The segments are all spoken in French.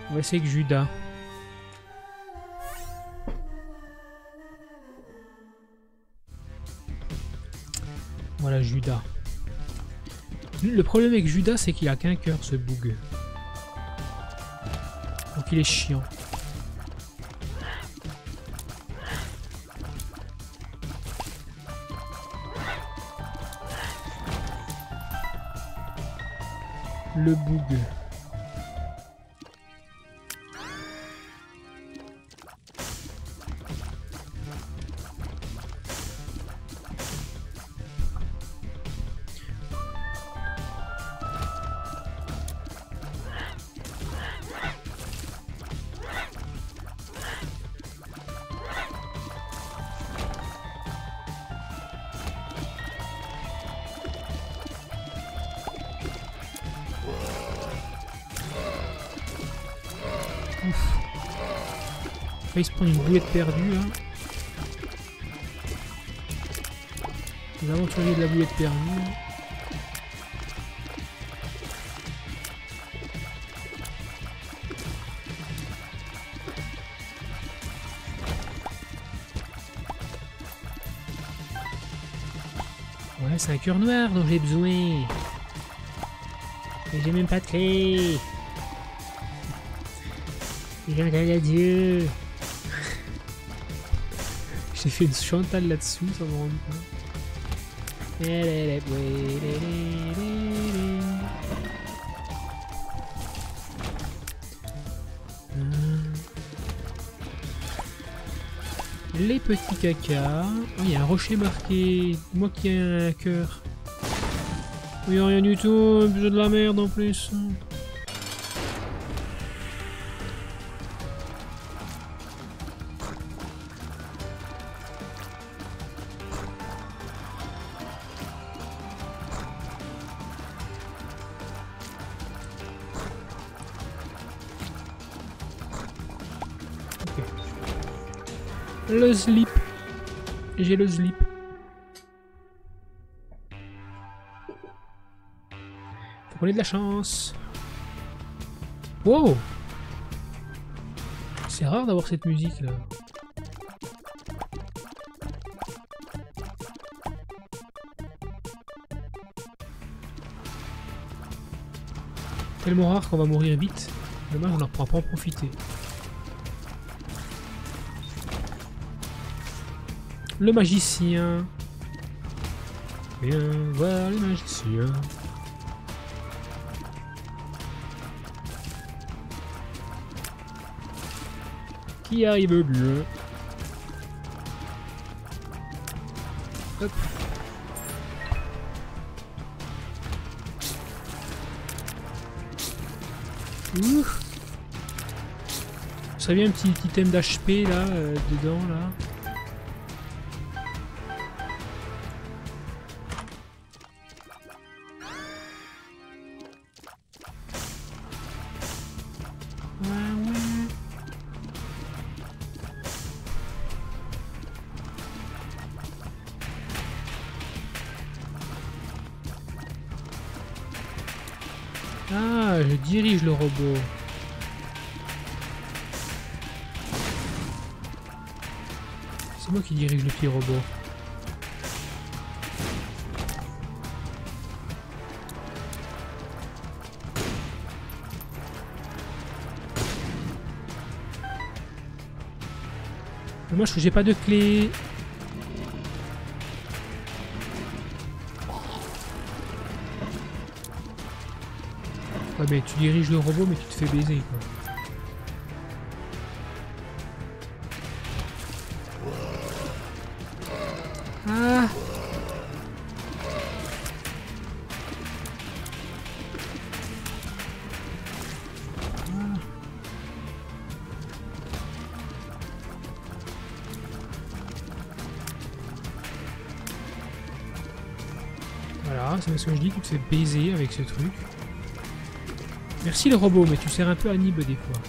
On va essayer avec Judas. Voilà Judas. Le problème avec Judas, c'est qu'il a qu'un cœur, ce boug. Donc il est chiant. Le boug. Il se prend une bouillette perdue là. Les aventuriers de la bouillette perdue. Ouais, c'est un cœur noir dont j'ai besoin. Et j'ai même pas de clé. J'ai un adieu. J'ai fait une Chantal là-dessous, ça me rend compte. Les petits cacas. Oh, il y a un rocher marqué. Moi qui ai un cœur. Il n'y a rien du tout, j'ai de la merde en plus. Le slip. J'ai le slip. Faut qu'on ait de la chance. Wow! C'est rare d'avoir cette musique là. Tellement rare qu'on va mourir vite. Dommage, on ne pourra pas en profiter. Le magicien. Viens voir le magicien. Qui arrive bien. Hop. Ouh. Ça vient un petit item d'HP là, dedans là. Ah, je dirige le robot. C'est moi qui dirige le petit robot. Dommage que j'ai pas de clé. Ouais, mais tu diriges le robot mais tu te fais baiser quoi. Ah. Voilà, c'est ce que je dis, tu te fais baiser avec ce truc. Merci le robot, mais tu sers un peu à Nib des fois.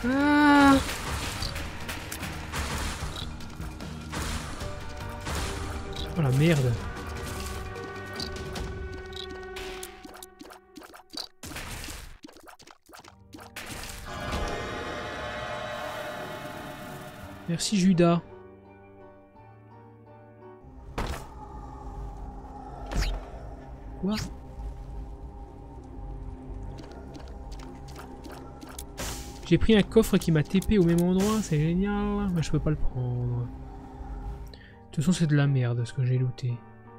Ah! Oh la merde! Merci Judas. Quoi? J'ai pris un coffre qui m'a TP au même endroit, c'est génial. Mais je peux pas le prendre. De toute façon, c'est de la merde ce que j'ai looté.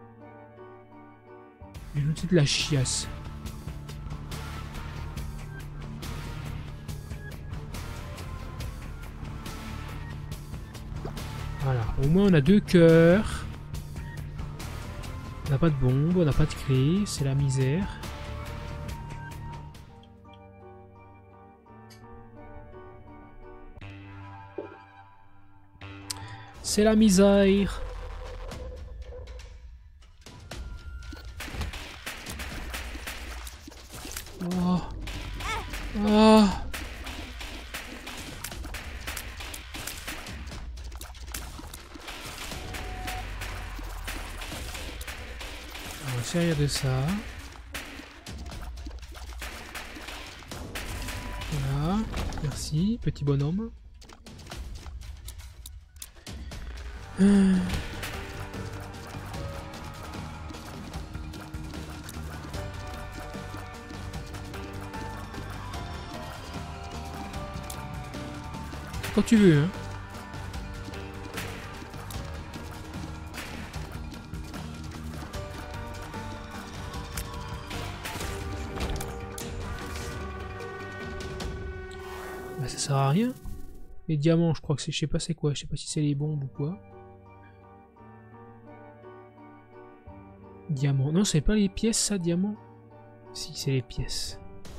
J'ai looté de la chiasse. Voilà, au moins on a 2 cœurs. On n'a pas de bombe, on n'a pas de clé, c'est la misère. C'est la misère. Oh. Oh. On va se servir de ça. Voilà. Merci, petit bonhomme. Quand tu veux, hein. Bah, ça sert à rien. Les diamants, je crois que c'est, je sais pas c'est quoi, je sais pas si c'est les bombes ou quoi. Diamant, non c'est pas les pièces ça, diamant. Si c'est les pièces.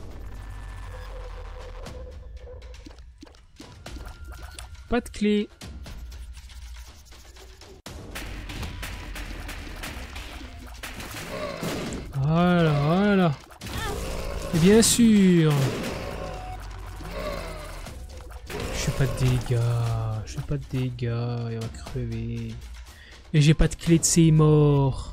Pas de clé. Voilà, voilà. Et bien sûr. Je fais pas de dégâts. Je fais pas de dégâts. Il va crever. Et j'ai pas de clé de ses morts.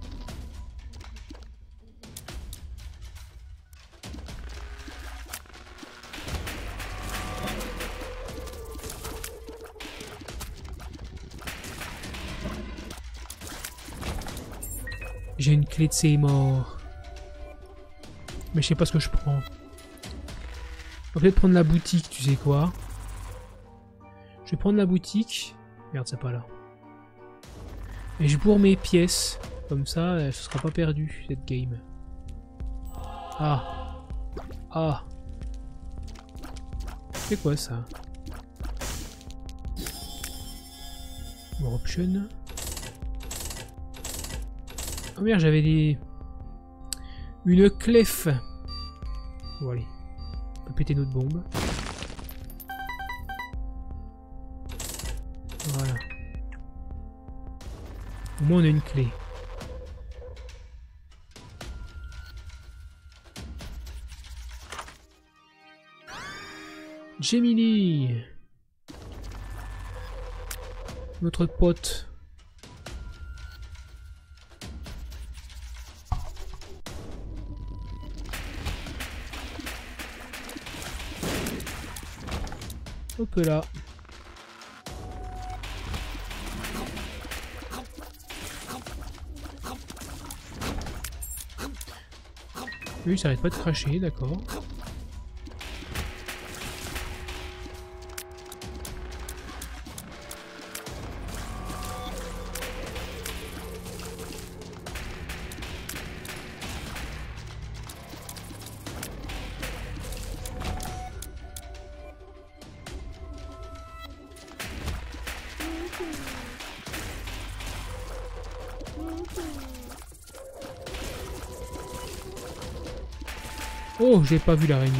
J'ai une clé de ses morts. Mais je sais pas ce que je prends. On va peut-être prendre la boutique, tu sais quoi. Je vais prendre la boutique. Merde, c'est pas là. Et je bourre mes pièces. Comme ça, ce sera pas perdu, cette game. Ah. Ah. C'est quoi ça? More option. Oh merde, j'avais des... Une clef. Bon allez. On peut péter notre bombe. Voilà. Au moins on a une clé. Gemini. Notre pote. Hop là. Oui, ça arrête pas de cracher, d'accord. Oh, j'ai pas vu l'araignée.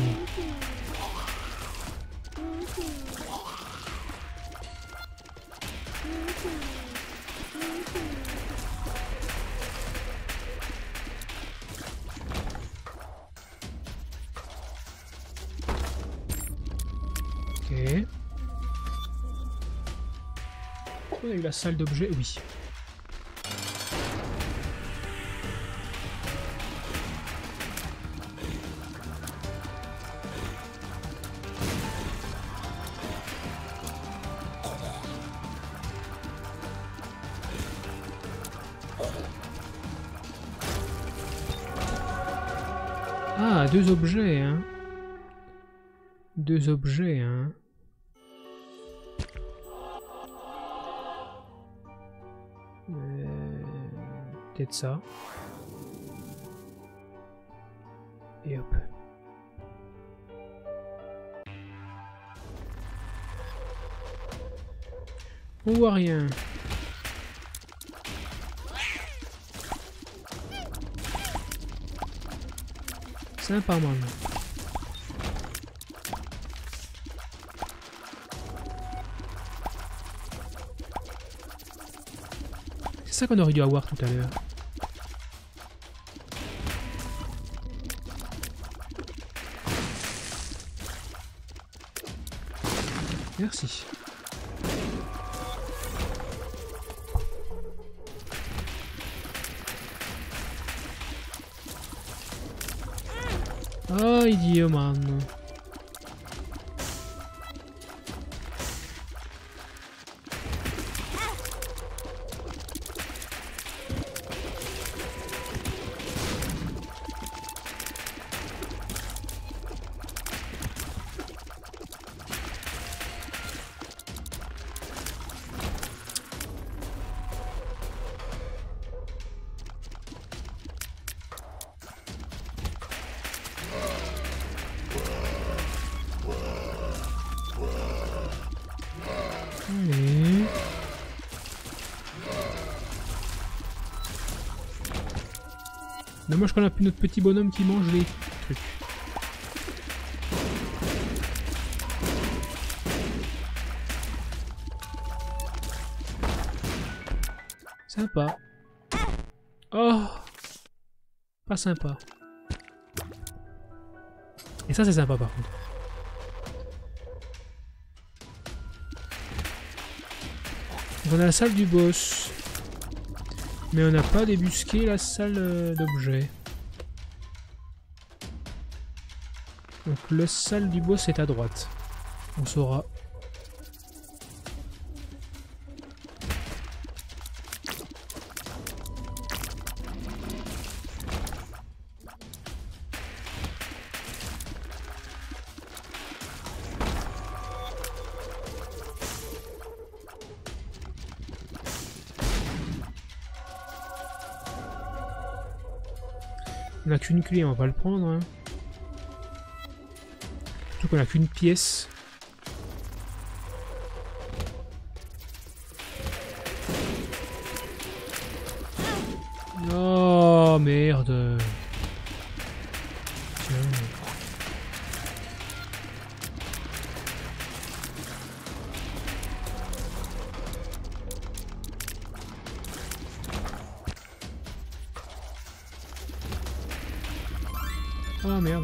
Ok. On a eu la salle d'objets, oui. Ah, deux objets, hein. Deux objets, hein. Peut-être ça. Et hop. On voit rien. Sympa, man. C'est ça qu'on aurait dû avoir tout à l'heure. Merci. Oh, idiot, man. Allez. Dommage qu'on a plus notre petit bonhomme qui mange les trucs. Sympa. Oh, pas sympa. Et ça c'est sympa par contre. Donc on a la salle du boss. Mais on n'a pas débusqué la salle d'objets. Donc la salle du boss est à droite. On saura. On n'a qu'une clé, on va pas le prendre. Hein. Surtout qu'on n'a qu'une pièce. Oh merde. Tiens. Oh merde.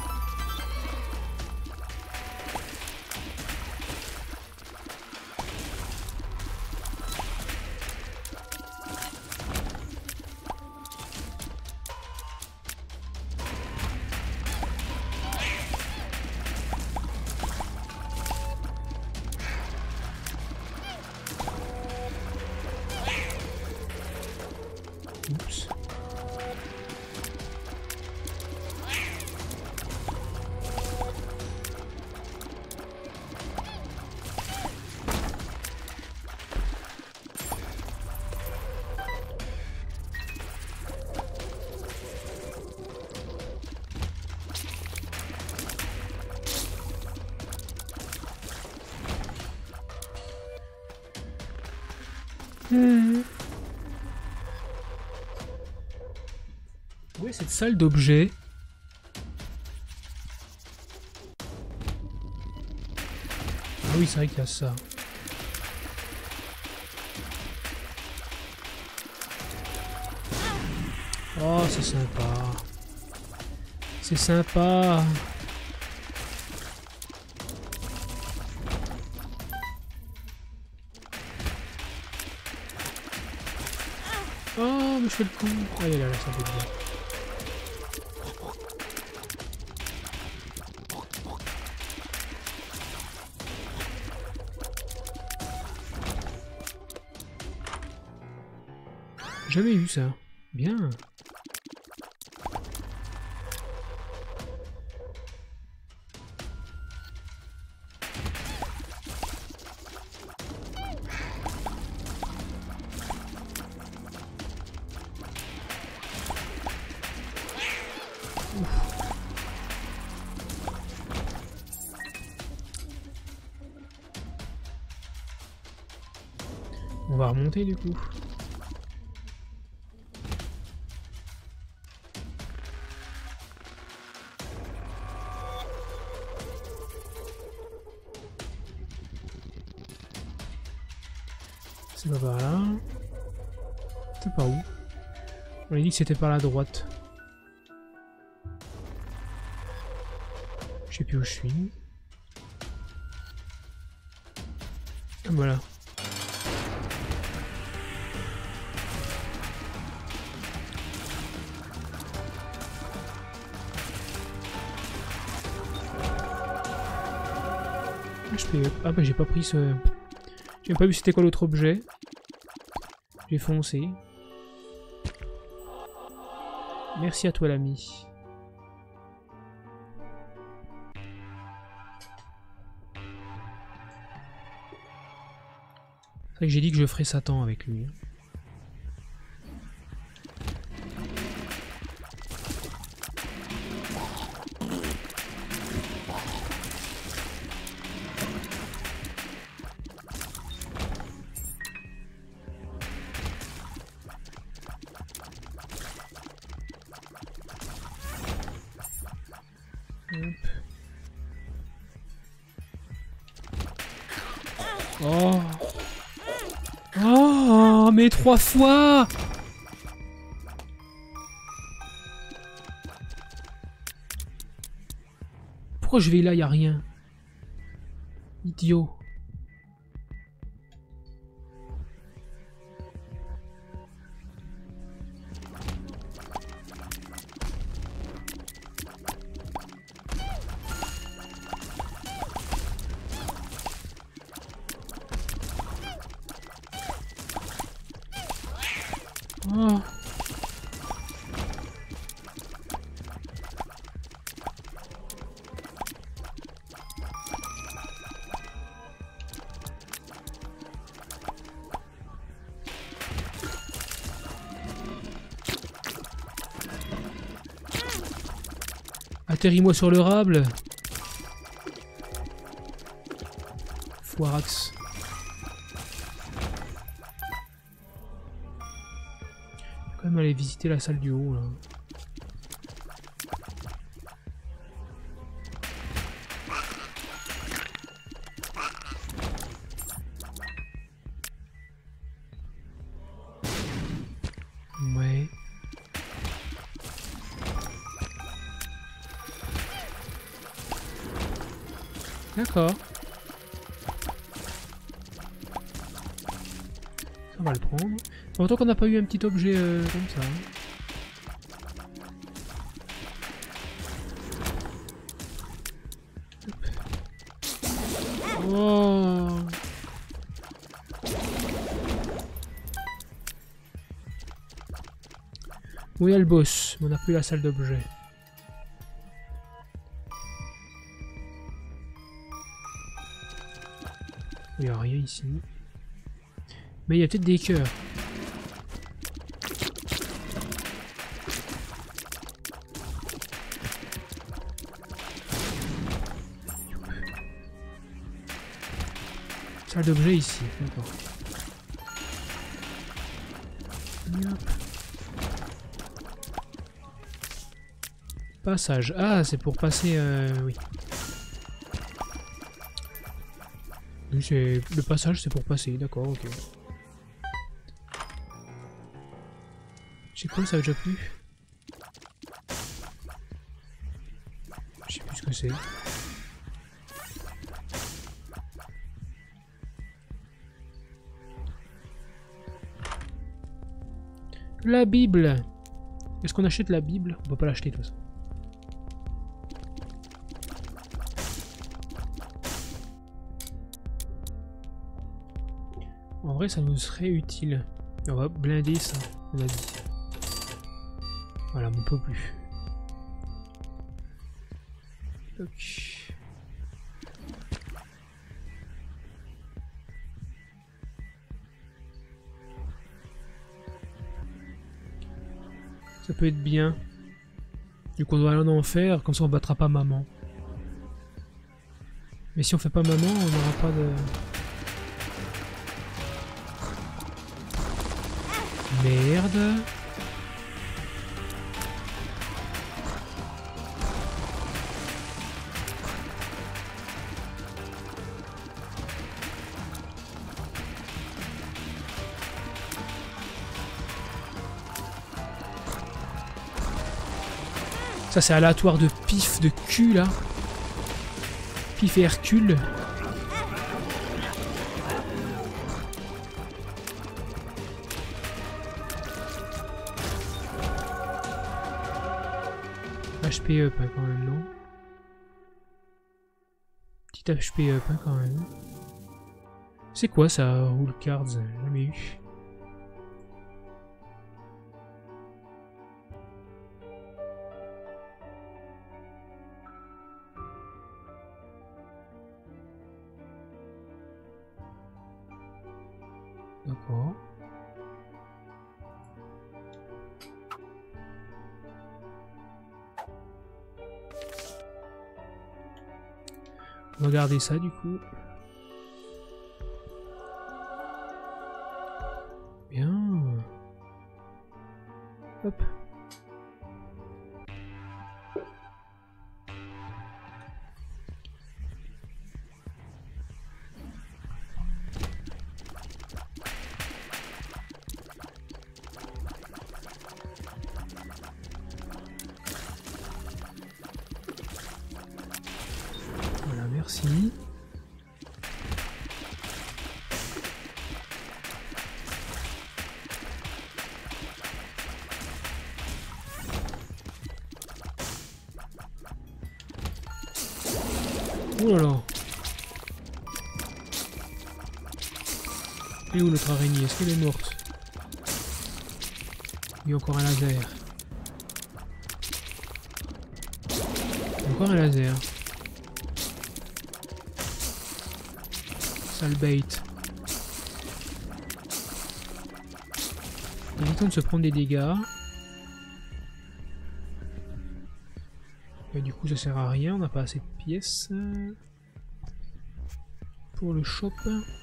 Oups. Où est cette salle d'objets? Ah oui, c'est vrai qu'il y a ça. Oh, c'est sympa. C'est sympa. mais je fais le con. Ah, il est là, ça fait bien. Jamais eu ça. Bien. On va remonter du coup. C'est pas par là. C'est par où? On a dit que c'était par la droite. Je sais plus où je suis. Ah, voilà. Ah bah j'ai pas pris ce... J'ai pas vu c'était quoi l'autre objet. J'ai foncé. Merci à toi l'ami. C'est vrai que j'ai dit que je ferais Satan avec lui. Oh. Oh, mais 3 fois! Pourquoi je vais là, y a rien? Idiot. Oh. Atterris-moi sur le rable. Foirax. Quand même aller visiter la salle du haut là. Ouais. D'accord. On va le prendre. Autant qu'on n'a pas eu un petit objet comme ça. Oh. Où est le boss? On n'a plus la salle d'objets. Il n'y a rien ici. Mais il y a peut-être des cœurs. Salle d'objets ici, d'accord. Passage. Ah, c'est pour passer... oui. Oui, c'est... Le passage, c'est pour passer, d'accord, ok. Je sais quoi, ça a déjà plu? Je sais plus ce que c'est. La Bible. Est-ce qu'on achète la Bible? On peut pas l'acheter de toute façon. En vrai, ça nous serait utile. On va blinder ça, on a dit. Voilà, mais on peut plus. Ok. Ça peut être bien. Du coup, on doit aller en enfer, comme ça on battra pas maman. Mais si on fait pas maman, on n'aura pas de... Merde. Ça c'est aléatoire de pif de cul là. Pif et Hercule. HP up hein, quand même, non? Petit HP up hein, quand même. C'est quoi ça, Rule Cards? Jamais eu. D'accord. On va garder ça du coup. Bien. Hop. Voilà, merci. Oh là là. Et où notre araignée? Est-ce qu'elle est morte? Il y a encore un laser. Encore un laser. Sale bait. Évitons de se prendre des dégâts. Et du coup ça sert à rien, on n'a pas assez de pièces. Pour le shop.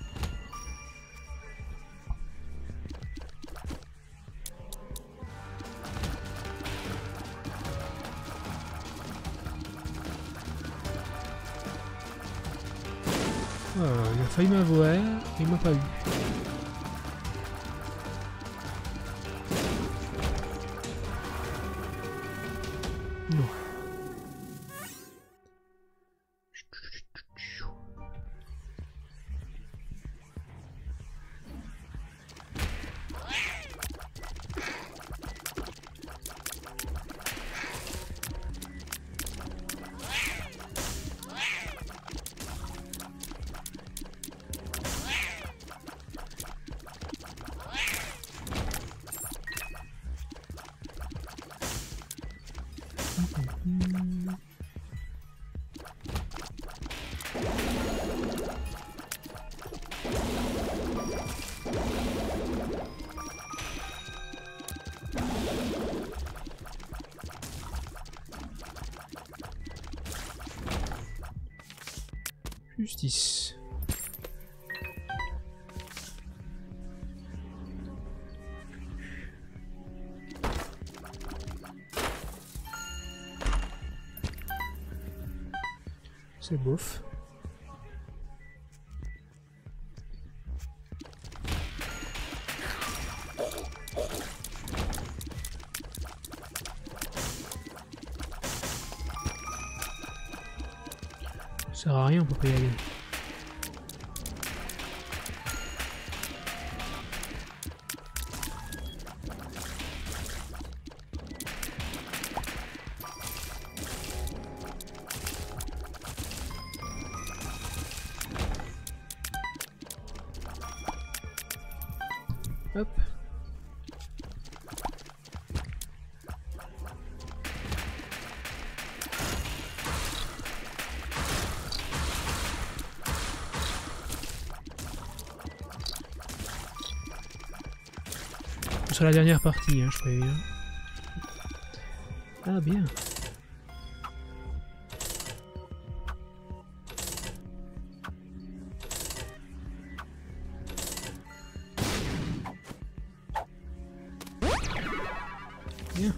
Oh, il a failli m'avoir, et il m'a pas eu. Non. Justice. C'est bof. Ça sert à rien, on peut pas y aller. sur la dernière partie, hein, je préviens. Ah, bien. Bien.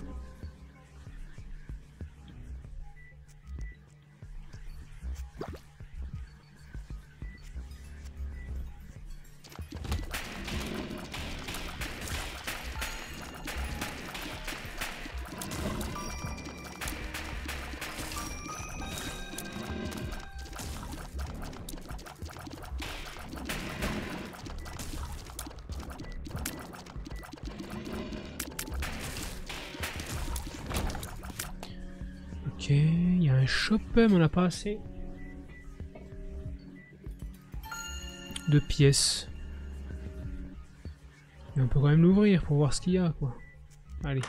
Ok, il y a un shop, mais on n'a pas assez de pièces. Mais on peut quand même l'ouvrir pour voir ce qu'il y a, quoi. Allez.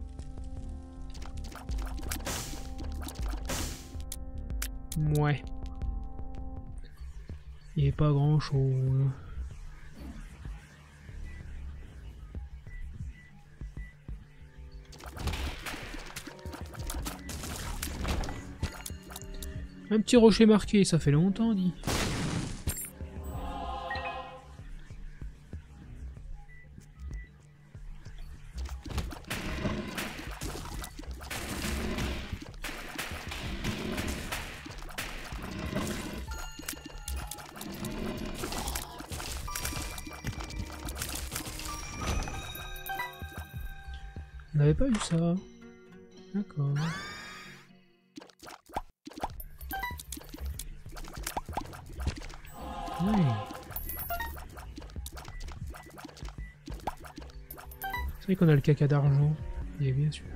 Ouais. Il n'y a pas grand chose. Un petit rocher marqué, ça fait longtemps, dit. On n'avait pas vu ça. D'accord. Oui. C'est vrai qu'on a le caca d'argent. Et bien sûr.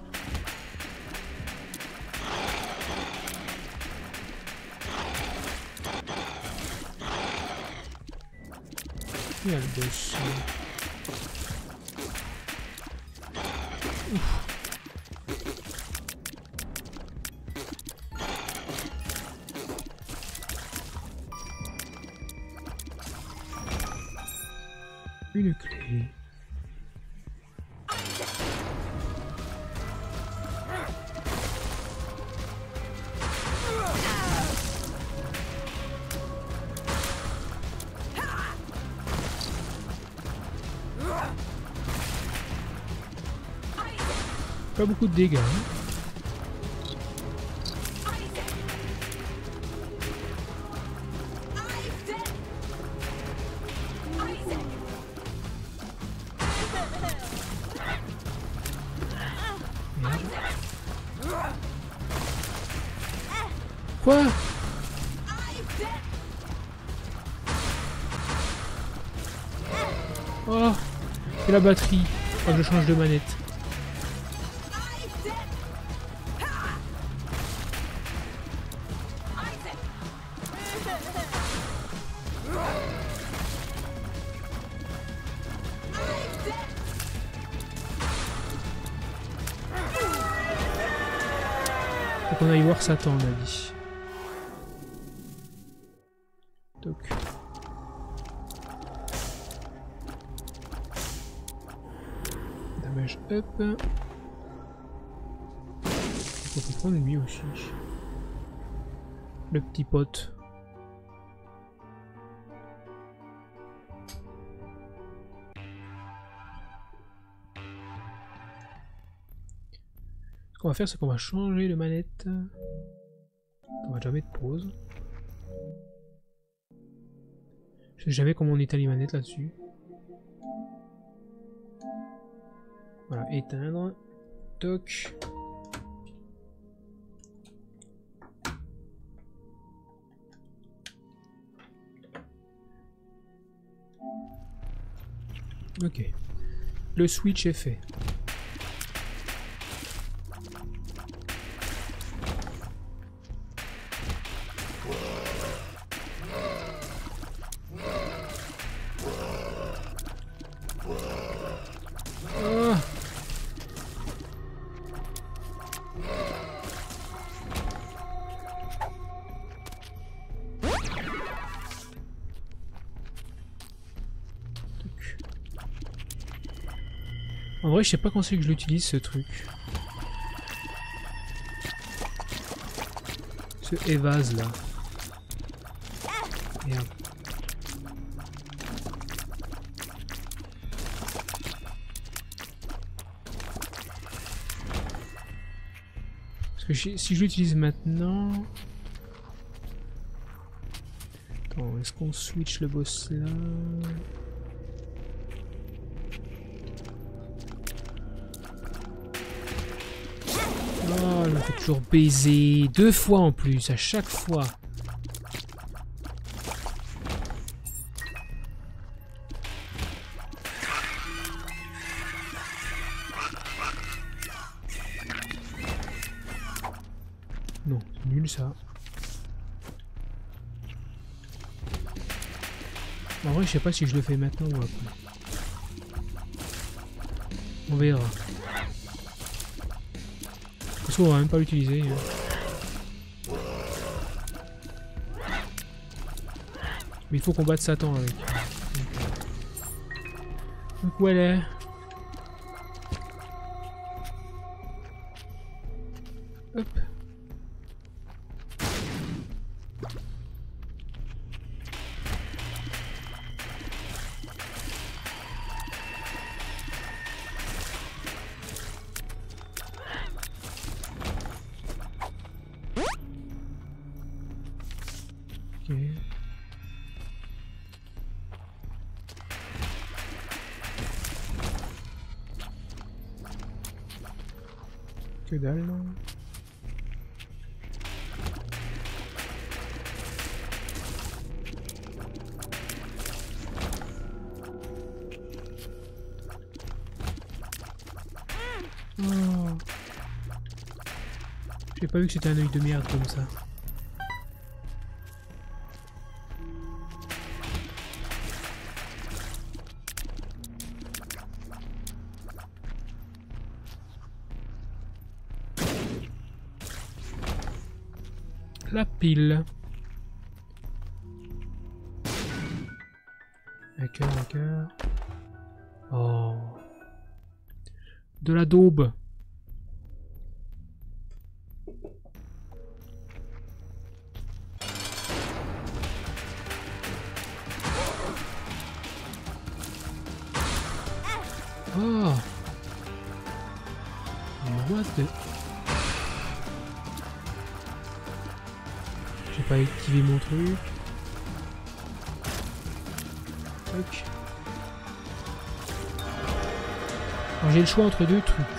Il y a le boss. Ouf. Une clé. Pas beaucoup de dégâts. Hein. Quoi? Oh, c'est la batterie. Faut que je change de manette. Faut qu'on aille voir Satan, on a dit. Toc. Damage up. Il faut prendre lui aussi. Le petit pote. Ce qu'on va faire, c'est qu'on va changer de manette. On va déjà mettre pause. Je sais jamais comment on éteint les manettes là-dessus. Voilà, éteindre. Toc. Ok. Le switch est fait. En vrai, je sais pas quand c'est que je l'utilise ce truc. Ce évase là. Merde. Parce que si je l'utilise maintenant... Attends, est-ce qu'on switch le boss là? Oh, il me fait toujours baiser. 2 fois en plus, à chaque fois. Non, c'est nul ça. En vrai, je sais pas si je le fais maintenant ou après. On verra. Parce qu'on va même pas l'utiliser. Mais il faut combattre Satan avec. Donc où elle est? Hop. Ok. Que dalle, non? Oh. J'ai pas vu que c'était un œil de merde comme ça. La pile. Un cœur, un cœur. Oh. De la daube. Oh. What the... J'ai pas activé mon truc. Tac. Alors j'ai le choix entre 2 trucs.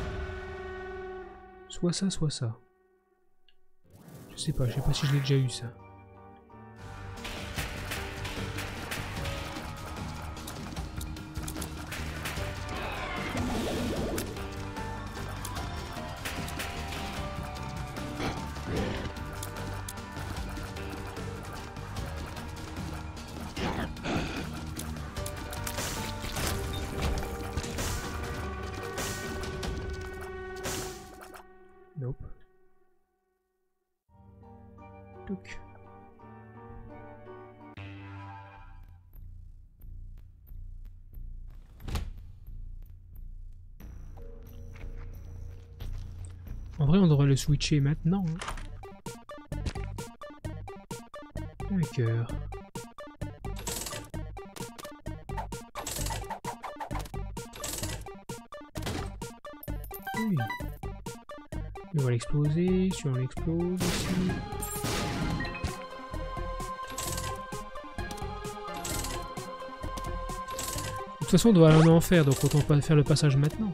Soit ça, soit ça. Je sais pas si je l'ai déjà eu ça. Nope. Touc. En vrai, on devrait le switcher maintenant. Hein. Un cœur. Oui. On va l'exploser, si on l'explose aussi. De toute façon, on doit aller en enfer, donc autant pas faire le passage maintenant.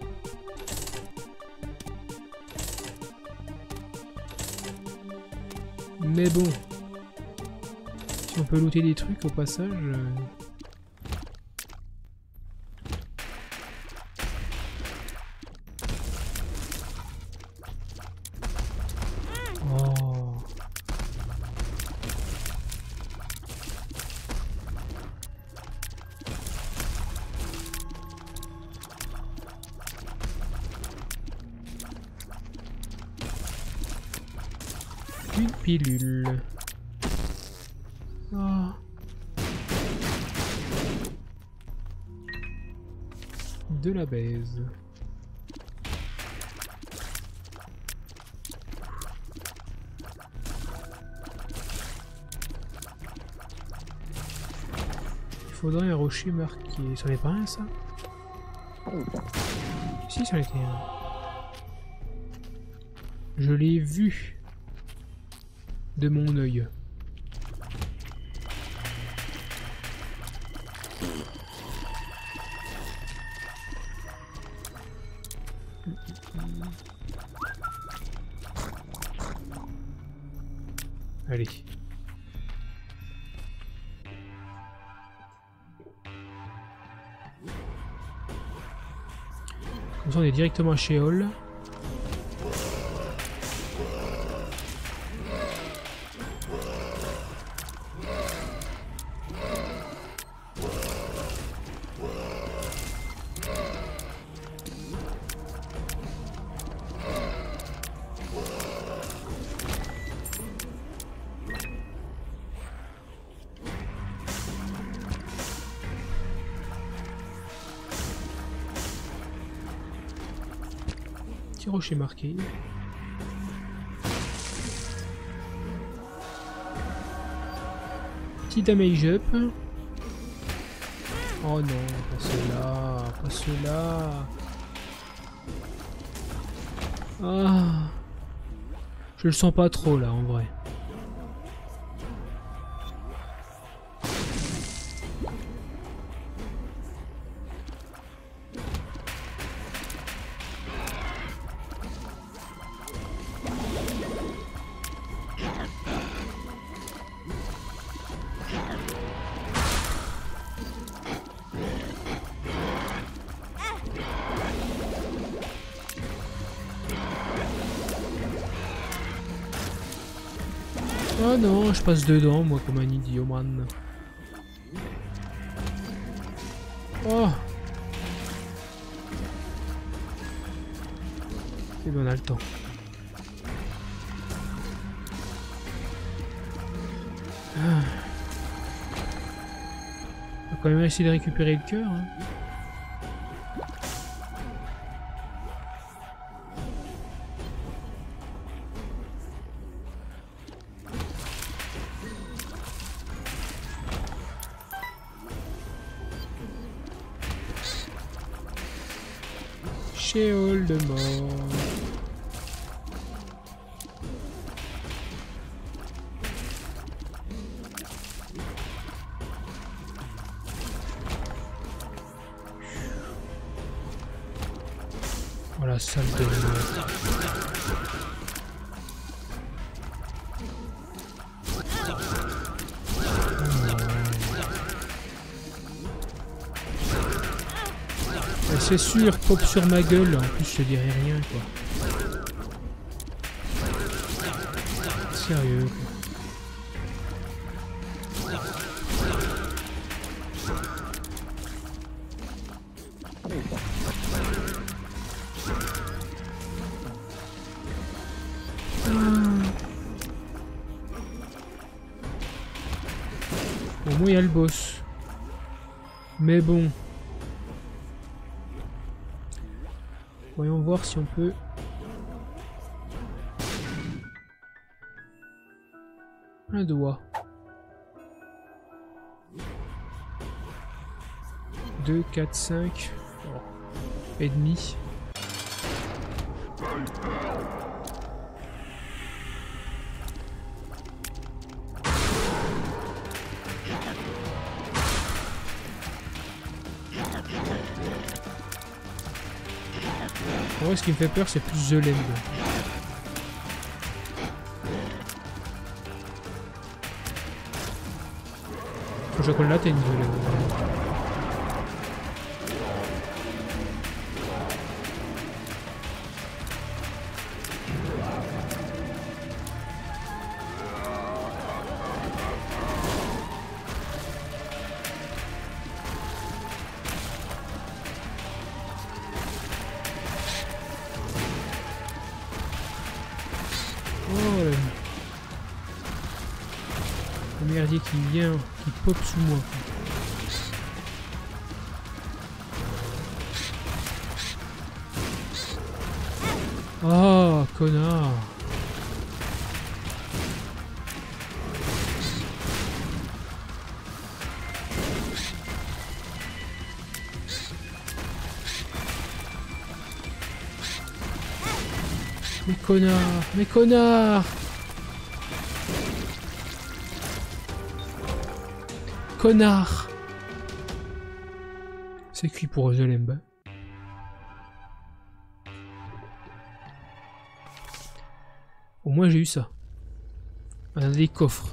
Mais bon, si on peut looter des trucs au passage... Oh. Une pilule. Oh. de la baise. Il faudrait un rocher marqué. C'en est pas un, ça? Si, c'en était un. Je l'ai vu de mon œil. Allez. Comme ça on est directement à Sheol. Petit rocher marqué. Petit damage up. Oh non, pas cela, pas cela. Ah, je le sens pas trop là en vrai. Oh non, je passe dedans, moi, comme un idiot, man. Oh! Et bien, on a le temps. Ah. On va quand même essayer de récupérer le cœur, hein. Sheol de mort. Voilà, salle de mort. C'est sûr, pop sur ma gueule, en plus je te dirai rien quoi. Sérieux quoi. Au moins il y a le boss. Mais bon. Voyons voir si on peut... Un doigt. 2, 4, 5. Oh. Et demi. En vrai, ce qui me fait peur, c'est plus The Land. Faut que je colle là, t'as une The Land. Le merdier qui vient, qui pop sous moi. Oh, connard. Mais connard, mais connard. Connard. C'est cuit pour Zelemba. Au moins j'ai eu ça. On a des coffres.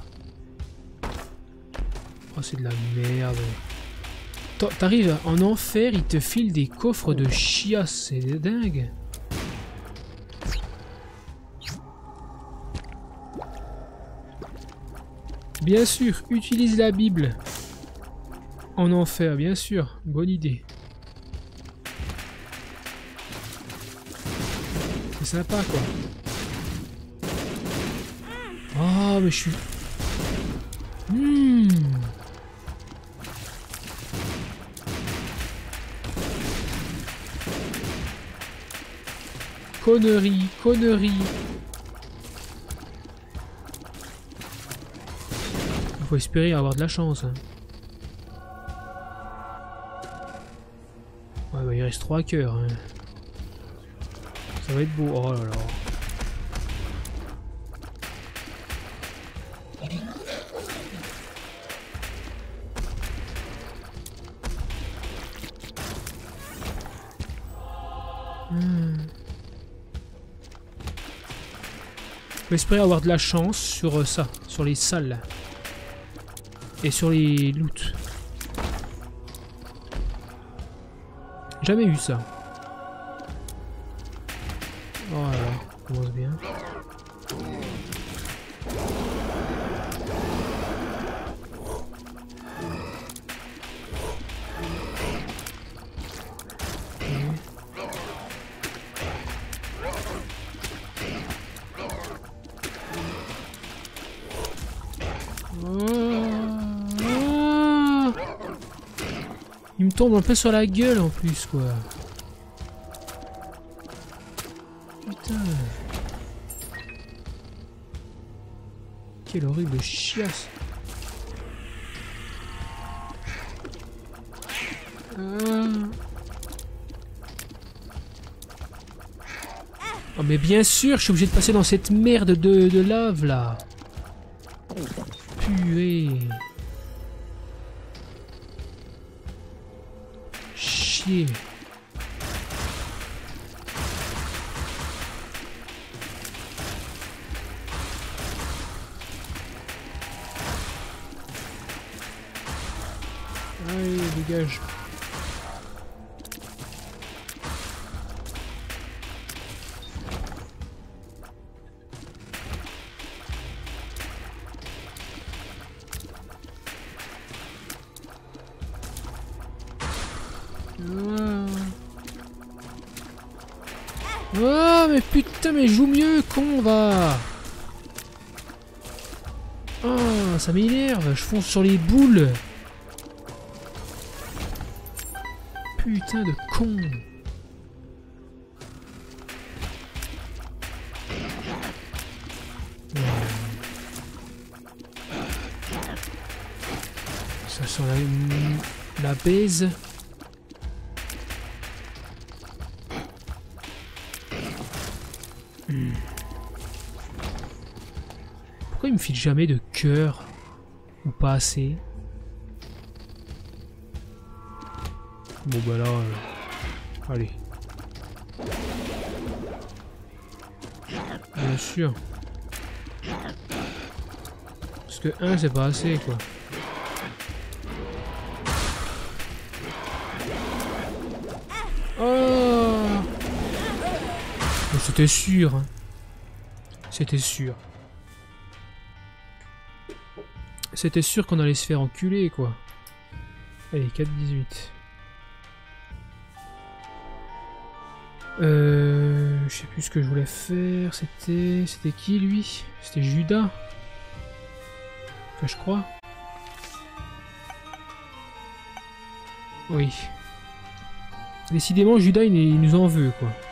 Oh c'est de la merde. T'arrives en enfer, il te file des coffres de chiasse, c'est dingue. Bien sûr, utilise la Bible. En enfer, bien sûr. Bonne idée. C'est sympa, quoi. Oh, mais je suis... Connerie, connerie. Il faut espérer avoir de la chance. Hein. Ouais, bah, il reste 3 cœurs. Hein. Ça va être beau. Oh là là. Faut espérer avoir de la chance sur ça, sur les salles. Et sur les loots. Jamais eu ça. Oh là là, ça commence bien. Il me tombe un peu sur la gueule en plus quoi. Putain. Quelle horrible chiasse. Oh mais bien sûr, je suis obligé de passer dans cette merde de lave là. Puer. Chier. Allez, dégage. Oh mais putain mais joue mieux con va. Oh ça m'énerve, je fonce sur les boules. Putain de con. Ça sent la baise. Pourquoi il me file jamais de cœur? Ou pas assez? Bon bah là... allez. Bien sûr. Parce que 1 c'est pas assez quoi. Oh! C'était sûr. Hein. C'était sûr. C'était sûr qu'on allait se faire enculer quoi. Allez, 4-18. Je sais plus ce que je voulais faire. C'était qui lui? C'était Judas. Enfin, je crois. Oui. Décidément, Judas il nous en veut quoi.